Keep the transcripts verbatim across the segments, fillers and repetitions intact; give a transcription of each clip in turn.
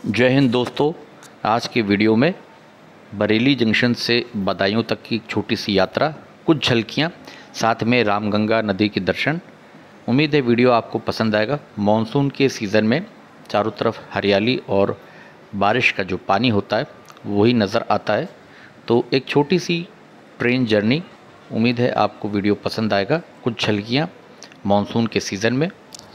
जय हिंद दोस्तों। आज के वीडियो में बरेली जंक्शन से बदायूं तक की एक छोटी सी यात्रा, कुछ झलकियाँ, साथ में रामगंगा नदी के दर्शन। उम्मीद है वीडियो आपको पसंद आएगा। मॉनसून के सीज़न में चारों तरफ हरियाली और बारिश का जो पानी होता है वही नज़र आता है। तो एक छोटी सी ट्रेन जर्नी, उम्मीद है आपको वीडियो पसंद आएगा। कुछ झलकियाँ मॉनसून के सीज़न में।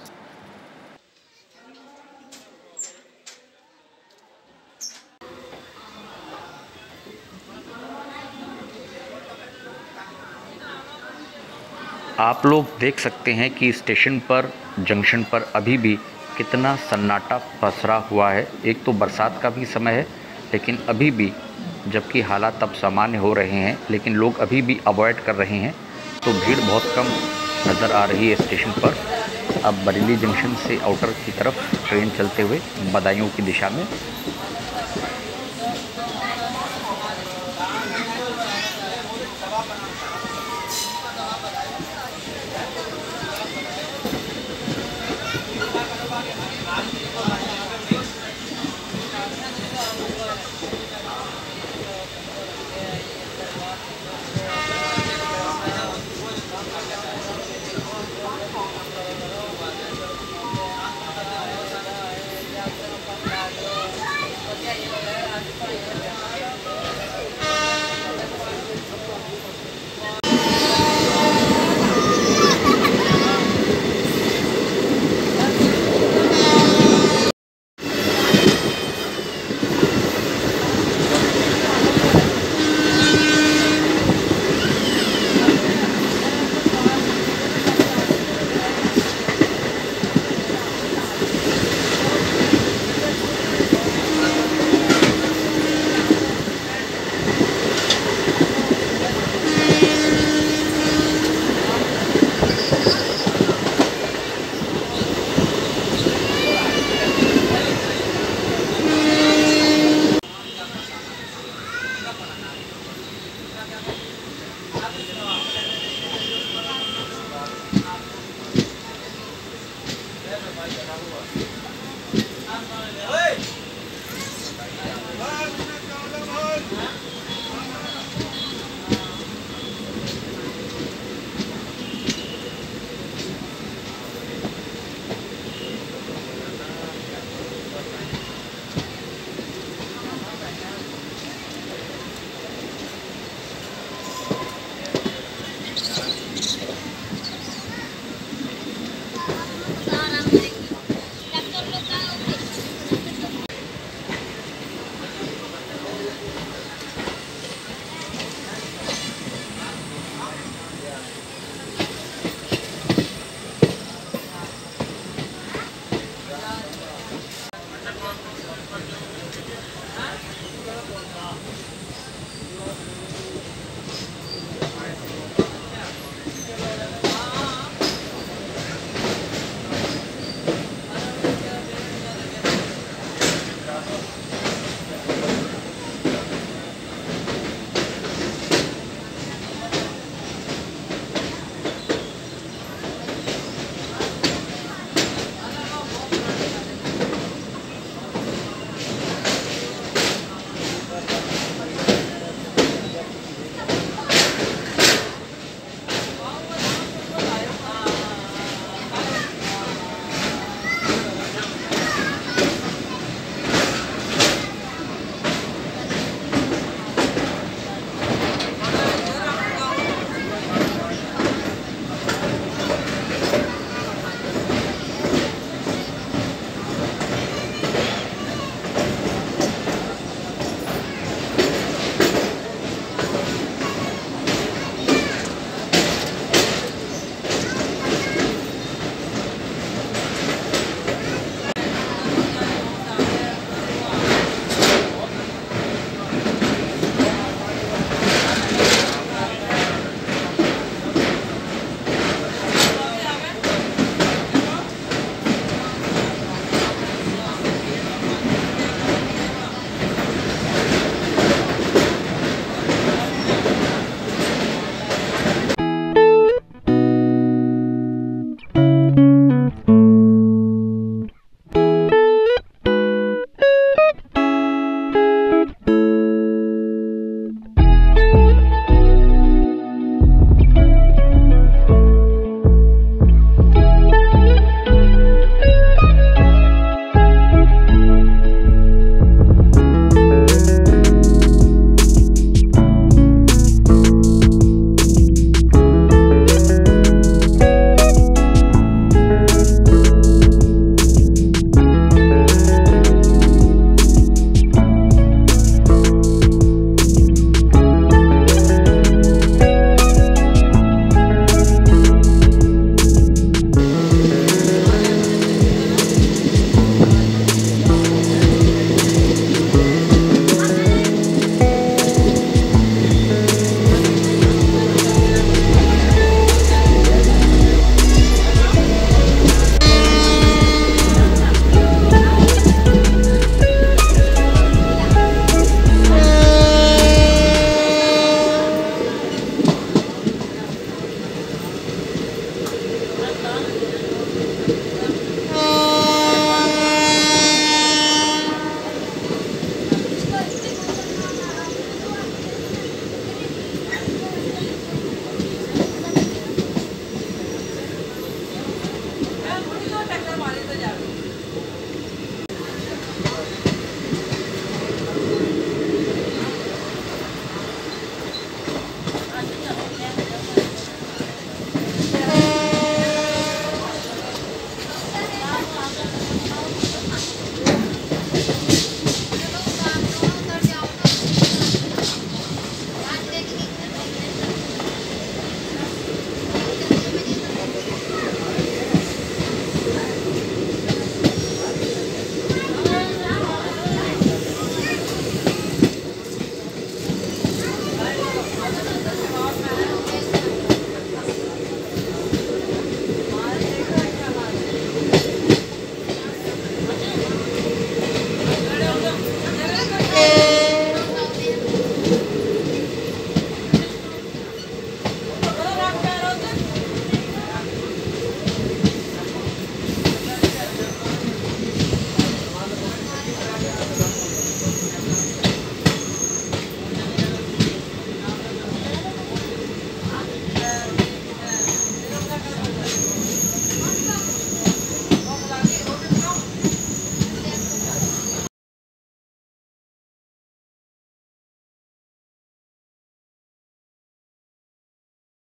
आप लोग देख सकते हैं कि स्टेशन पर, जंक्शन पर अभी भी कितना सन्नाटा पसरा हुआ है। एक तो बरसात का भी समय है, लेकिन अभी भी, जबकि हालात अब सामान्य हो रहे हैं, लेकिन लोग अभी भी अवॉइड कर रहे हैं। तो भीड़ बहुत कम नज़र आ रही है स्टेशन पर। अब बरेली जंक्शन से आउटर की तरफ ट्रेन चलते हुए बदायूं की दिशा में